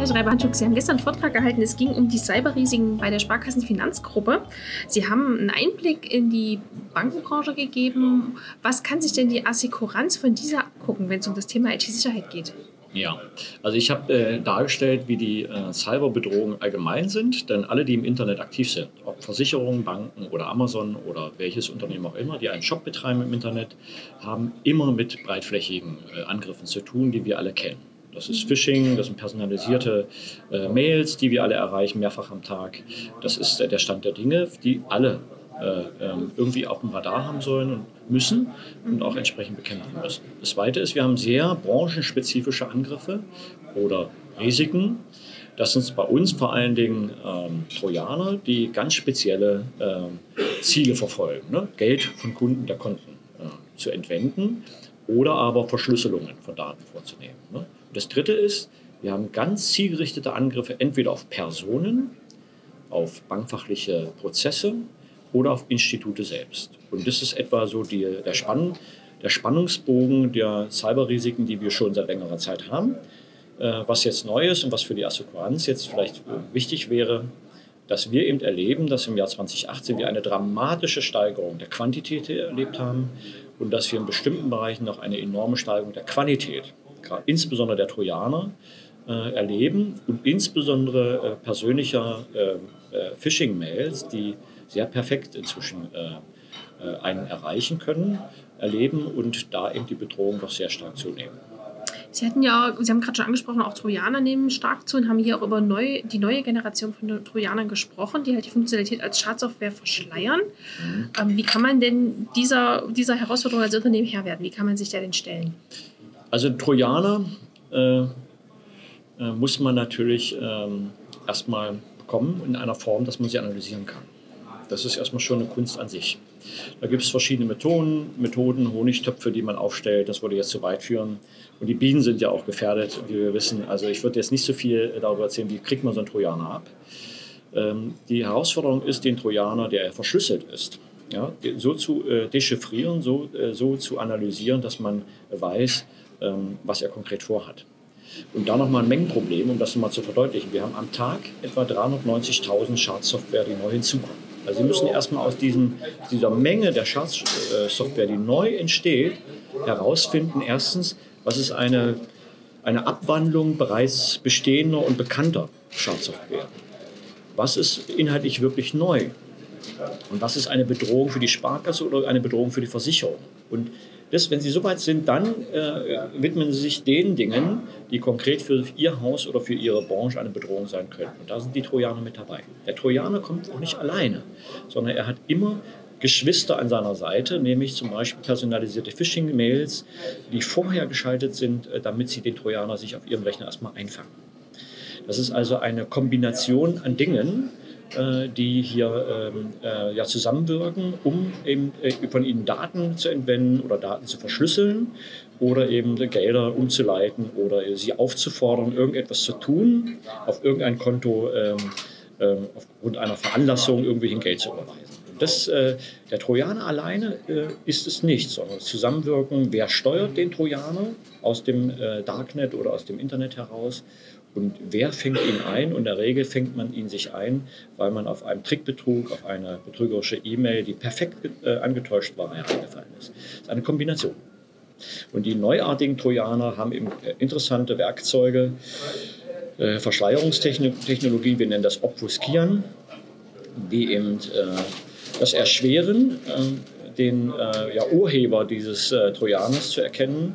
Herr Schreiber-Hanschuk, Sie haben gestern einen Vortrag gehalten, es ging um die Cyberrisiken bei der Sparkassenfinanzgruppe. Sie haben einen Einblick in die Bankenbranche gegeben. Was kann sich denn die Assekuranz von dieser abgucken, wenn es um das Thema IT-Sicherheit geht? Ja, also ich habe dargestellt, wie die Cyberbedrohungen allgemein sind, denn alle, die im Internet aktiv sind, ob Versicherungen, Banken oder Amazon oder welches Unternehmen auch immer, die einen Shop betreiben im Internet, haben immer mit breitflächigen Angriffen zu tun, die wir alle kennen. Das ist Phishing, das sind personalisierte Mails, die wir alle erreichen, mehrfach am Tag. Das ist der Stand der Dinge, die alle irgendwie auf dem Radar haben sollen und müssen und auch entsprechend bekämpfen müssen. Das Zweite ist, wir haben sehr branchenspezifische Angriffe oder Risiken. Das sind bei uns vor allen Dingen Trojaner, die ganz spezielle Ziele verfolgen. Ne? Geld von Kunden der Konten zu entwenden oder aber Verschlüsselungen von Daten vorzunehmen. Ne? Das Dritte ist, wir haben ganz zielgerichtete Angriffe entweder auf Personen, auf bankfachliche Prozesse oder auf Institute selbst. Und das ist etwa so der Spannungsbogen der Cyberrisiken, die wir schon seit längerer Zeit haben. Was jetzt neu ist und was für die Assekuranz jetzt vielleicht wichtig wäre, dass wir eben erleben, dass im Jahr 2018 wir eine dramatische Steigerung der Quantität erlebt haben und dass wir in bestimmten Bereichen noch eine enorme Steigerung der Qualität, insbesondere der Trojaner, erleben und insbesondere persönlicher Phishing-Mails, die sehr perfekt inzwischen einen erreichen können, erleben und da eben die Bedrohung doch sehr stark zunehmen. Sie haben gerade schon angesprochen, auch Trojaner nehmen stark zu und haben hier auch über die neue Generation von Trojanern gesprochen, die halt die Funktionalität als Schadsoftware verschleiern. Wie kann man denn dieser Herausforderung als Unternehmen Herr werden? Wie kann man sich da denn stellen? Also Trojaner muss man natürlich erstmal bekommen in einer Form, dass man sie analysieren kann. Das ist erstmal schon eine Kunst an sich. Da gibt es verschiedene Methoden, Honigtöpfe, die man aufstellt. Das würde jetzt zu weit führen. Und die Bienen sind ja auch gefährdet, wie wir wissen. Also ich würde jetzt nicht so viel darüber erzählen, wie kriegt man so einen Trojaner ab. Die Herausforderung ist, den Trojaner, der verschlüsselt ist, ja, so zu dechiffrieren, so zu analysieren, dass man weiß, was er konkret vorhat. Und da nochmal ein Mengenproblem, um das nochmal zu verdeutlichen. Wir haben am Tag etwa 390.000 Schadsoftware, die neu hinzukommen. Also Sie müssen erstmal aus dieser Menge der Schadsoftware, die neu entsteht, herausfinden, erstens, was ist eine Abwandlung bereits bestehender und bekannter Schadsoftware? Was ist inhaltlich wirklich neu? Und was ist eine Bedrohung für die Sparkasse oder eine Bedrohung für die Versicherung? Und wenn Sie soweit sind, dann widmen Sie sich den Dingen, die konkret für Ihr Haus oder für Ihre Branche eine Bedrohung sein können. Und da sind die Trojaner mit dabei. Der Trojaner kommt auch nicht alleine, sondern er hat immer Geschwister an seiner Seite, nämlich zum Beispiel personalisierte Phishing-Mails, die vorher geschaltet sind, damit sie den Trojaner sich auf ihrem Rechner erstmal einfangen. Das ist also eine Kombination an Dingen, die hier zusammenwirken, um eben von ihnen Daten zu entwenden oder Daten zu verschlüsseln oder eben Gelder umzuleiten oder sie aufzufordern, irgendetwas zu tun, auf irgendein Konto aufgrund einer Veranlassung irgendwie Geld zu überweisen. Der Trojaner alleine ist es nicht, sondern das Zusammenwirken, wer steuert den Trojaner aus dem Darknet oder aus dem Internet heraus und wer fängt ihn ein? Und in der Regel fängt man ihn sich ein, weil man auf einem Trickbetrug, auf eine betrügerische E-Mail, die perfekt angetäuscht war, hereingefallen ist. Das ist eine Kombination. Und die neuartigen Trojaner haben eben interessante Werkzeuge, Verschleierungstechnologie, wir nennen das Obfuskieren, die eben das erschweren, den Urheber dieses Trojaners zu erkennen,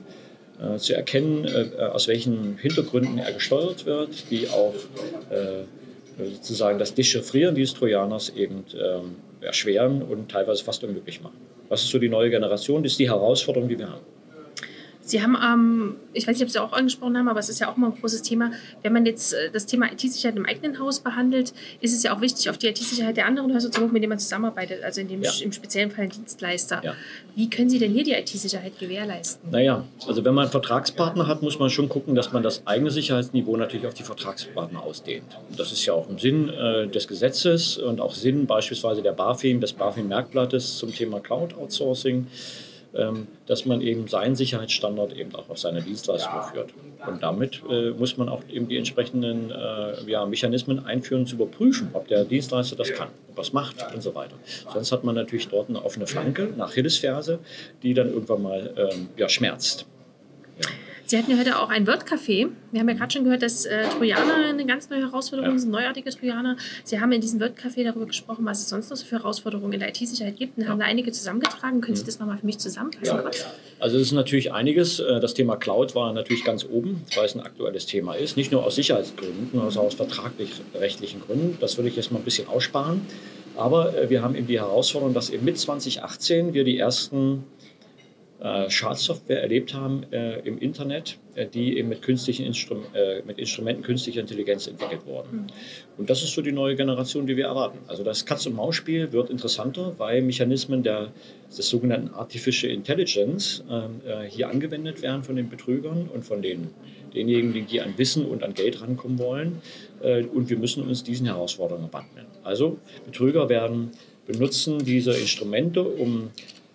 aus welchen Hintergründen er gesteuert wird, die auch sozusagen das Dechiffrieren dieses Trojaners eben erschweren und teilweise fast unmöglich machen. Das ist so die neue Generation, das ist die Herausforderung, die wir haben. Sie haben, ich weiß nicht, ob Sie auch angesprochen haben, aber es ist ja auch immer ein großes Thema. Wenn man jetzt das Thema IT-Sicherheit im eigenen Haus behandelt, ist es ja auch wichtig, auf die IT-Sicherheit der anderen Häuser zu gucken, mit denen man zusammenarbeitet, also im speziellen Fall ein Dienstleister. Ja. Wie können Sie denn hier die IT-Sicherheit gewährleisten? Naja, also wenn man einen Vertragspartner hat, muss man schon gucken, dass man das eigene Sicherheitsniveau natürlich auf die Vertragspartner ausdehnt. Und das ist ja auch im Sinn des Gesetzes und auch Sinn beispielsweise des BaFin-Merkblattes zum Thema Cloud-Outsourcing. dass man eben seinen Sicherheitsstandard eben auch auf seine Dienstleistung überführt. Und damit muss man auch eben die entsprechenden Mechanismen einführen, zu überprüfen, ob der Dienstleister das kann, was macht und so weiter. Sonst hat man natürlich dort eine offene Flanke, eine Achillesferse, die dann irgendwann mal schmerzt. Ja. Sie hatten ja heute auch ein Word-Café. Wir haben ja gerade schon gehört, dass Trojaner eine ganz neue Herausforderung sind, neuartige Trojaner. Sie haben in diesem Word-Café darüber gesprochen, was es sonst noch so für Herausforderungen in der IT-Sicherheit gibt und haben da einige zusammengetragen. Können Sie das nochmal für mich zusammenfassen? Ja. Also es ist natürlich einiges. Das Thema Cloud war natürlich ganz oben, weil es ein aktuelles Thema ist. Nicht nur aus Sicherheitsgründen, sondern aus vertraglich-rechtlichen Gründen. Das würde ich jetzt mal ein bisschen aussparen. Aber wir haben eben die Herausforderung, dass eben mit 2018 wir die ersten Schadsoftware erlebt haben im Internet, die eben mit Instrumenten künstlicher Intelligenz entwickelt wurden. Und das ist so die neue Generation, die wir erwarten. Also das Katz-und-Maus-Spiel wird interessanter, weil Mechanismen des sogenannten Artificial Intelligence hier angewendet werden von den Betrügern und von denjenigen, die an Wissen und an Geld rankommen wollen. Und wir müssen uns diesen Herausforderungen wappnen. Also Betrüger werden benutzen diese Instrumente, um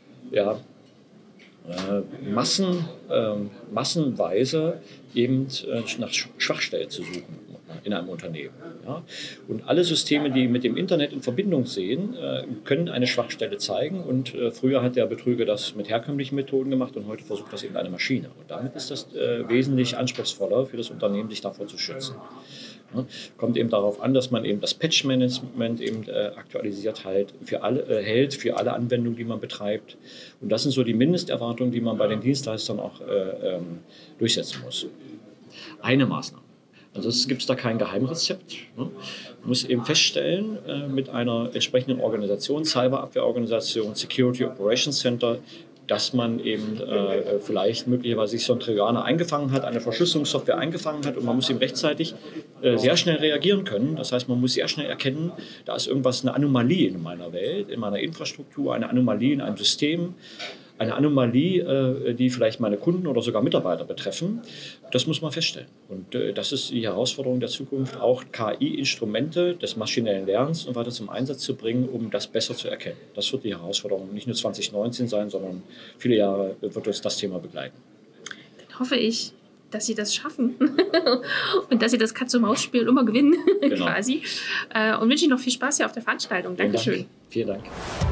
massenweise eben nach Schwachstellen zu suchen in einem Unternehmen. Ja? Und alle Systeme, die mit dem Internet in Verbindung stehen, können eine Schwachstelle zeigen. Und früher hat der Betrüger das mit herkömmlichen Methoden gemacht und heute versucht das eben eine Maschine. Und damit ist das wesentlich anspruchsvoller für das Unternehmen, sich davor zu schützen. Ja, kommt eben darauf an, dass man eben das Patch-Management eben aktualisiert hält für alle Anwendungen, die man betreibt. Und das sind so die Mindesterwartungen, die man bei den Dienstleistern auch durchsetzen muss. Eine Maßnahme. Also es gibt da kein Geheimrezept. Ne? Man muss eben feststellen, mit einer entsprechenden Organisation, Cyberabwehrorganisation, Security Operations Center, dass man eben vielleicht möglicherweise sich so ein Trojaner eingefangen hat, eine Verschlüsselungssoftware eingefangen hat und man muss eben rechtzeitig sehr schnell reagieren können. Das heißt, man muss sehr schnell erkennen, da ist irgendwas, eine Anomalie in meiner Welt, in meiner Infrastruktur, eine Anomalie in einem System, eine Anomalie, die vielleicht meine Kunden oder sogar Mitarbeiter betreffen. Das muss man feststellen. Und das ist die Herausforderung der Zukunft, auch KI-Instrumente des maschinellen Lernens und weiter zum Einsatz zu bringen, um das besser zu erkennen. Das wird die Herausforderung nicht nur 2019 sein, sondern viele Jahre wird uns das Thema begleiten. Dann hoffe ich, dass Sie das schaffen und dass Sie das Katz-und-Maus-Spiel immer gewinnen, genau. Quasi. Und wünsche Ihnen noch viel Spaß hier auf der Veranstaltung. Dankeschön. Vielen Dank.